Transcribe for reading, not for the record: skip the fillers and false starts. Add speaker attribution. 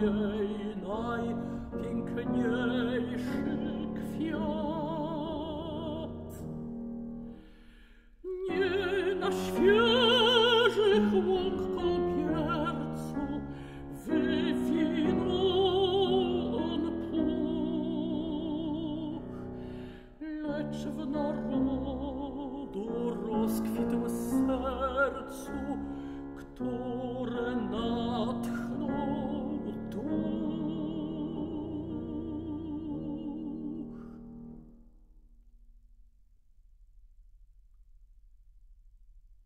Speaker 1: jej najpiękniejszy kwiat. Nie na świeżych łąk kobiercu wywinął on puch, lecz w narodu rozkwitłym sercu, kto